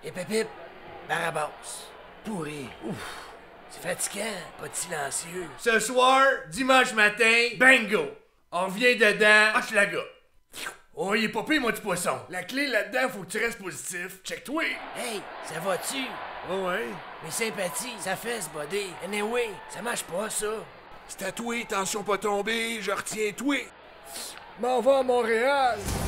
Hip hip hip, Barabas. Pourri. Ouf. C'est fatigant, pas de silencieux. Ce soir, dimanche matin, bingo! On revient dedans, Hochelaga. Oh, il est pas pire, mon petit poisson. La clé là-dedans, faut que tu restes positif. Check-toi! Hey, ça va-tu? Oh ouais? Mes sympathies, ça fait ce body. Anyway, ça marche pas, ça. C'est à toi, tension pas tomber, je retiens toi. M'en va à Montréal!